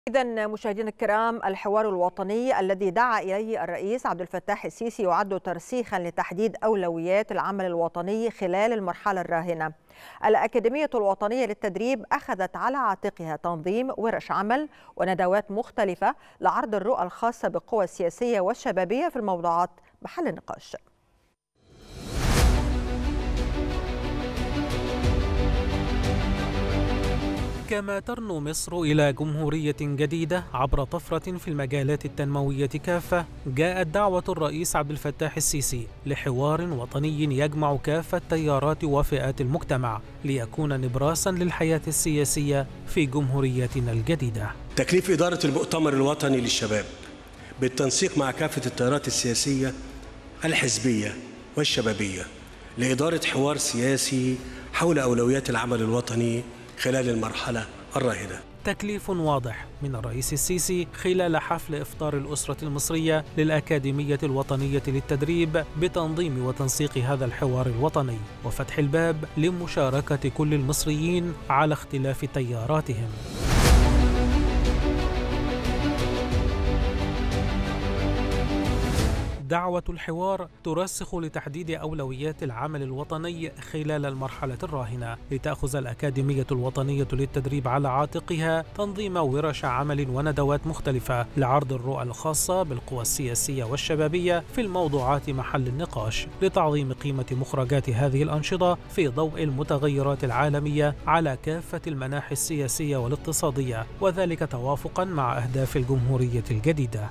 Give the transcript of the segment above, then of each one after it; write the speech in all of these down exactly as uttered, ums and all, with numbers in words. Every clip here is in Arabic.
إذن مشاهدينا الكرام، الحوار الوطني الذي دعا إليه الرئيس عبد الفتاح السيسي يعد ترسيخا لتحديد أولويات العمل الوطني خلال المرحلة الراهنة. الأكاديمية الوطنية للتدريب أخذت على عاتقها تنظيم ورش عمل وندوات مختلفة لعرض الرؤى الخاصة بالقوى السياسية والشبابية في الموضوعات محل النقاش. كما ترنو مصر إلى جمهورية جديدة عبر طفرة في المجالات التنموية كافة، جاءت دعوة الرئيس عبد الفتاح السيسي لحوار وطني يجمع كافة تيارات وفئات المجتمع ليكون نبراسا للحياة السياسية في جمهوريتنا الجديدة. تكليف إدارة المؤتمر الوطني للشباب بالتنسيق مع كافة التيارات السياسية الحزبية والشبابية لإدارة حوار سياسي حول أولويات العمل الوطني خلال المرحلة الراهنة. تكليف واضح من الرئيس السيسي خلال حفل إفطار الأسرة المصرية للأكاديمية الوطنية للتدريب بتنظيم وتنسيق هذا الحوار الوطني وفتح الباب لمشاركة كل المصريين على اختلاف تياراتهم. دعوة الحوار ترسخ لتحديد أولويات العمل الوطني خلال المرحلة الراهنة، لتأخذ الأكاديمية الوطنية للتدريب على عاتقها تنظيم ورش عمل وندوات مختلفة لعرض الرؤى الخاصة بالقوى السياسية والشبابية في الموضوعات محل النقاش، لتعظيم قيمة مخرجات هذه الأنشطة في ضوء المتغيرات العالمية على كافة المناحي السياسية والاقتصادية، وذلك توافقا مع أهداف الجمهورية الجديدة.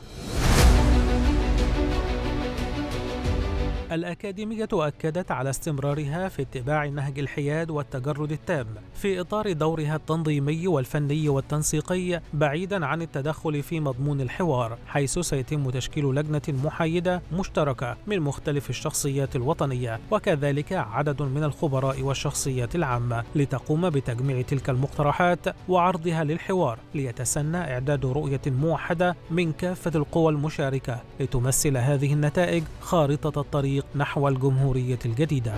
الأكاديمية أكدت على استمرارها في اتباع نهج الحياد والتجرد التام في إطار دورها التنظيمي والفني والتنسيقي بعيدا عن التدخل في مضمون الحوار، حيث سيتم تشكيل لجنة محايدة مشتركة من مختلف الشخصيات الوطنية وكذلك عدد من الخبراء والشخصيات العامة لتقوم بتجميع تلك المقترحات وعرضها للحوار، ليتسنى إعداد رؤية موحدة من كافة القوى المشاركة لتمثل هذه النتائج خارطة الطريق نحو الجمهورية الجديدة.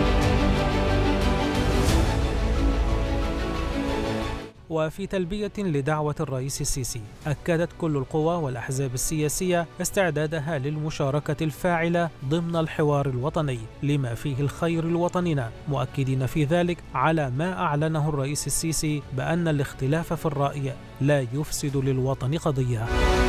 وفي تلبية لدعوة الرئيس السيسي، أكدت كل القوى والأحزاب السياسية استعدادها للمشاركة الفاعلة ضمن الحوار الوطني لما فيه الخير لوطننا، مؤكدين في ذلك على ما أعلنه الرئيس السيسي بأن الاختلاف في الرأي لا يفسد للوطن قضية.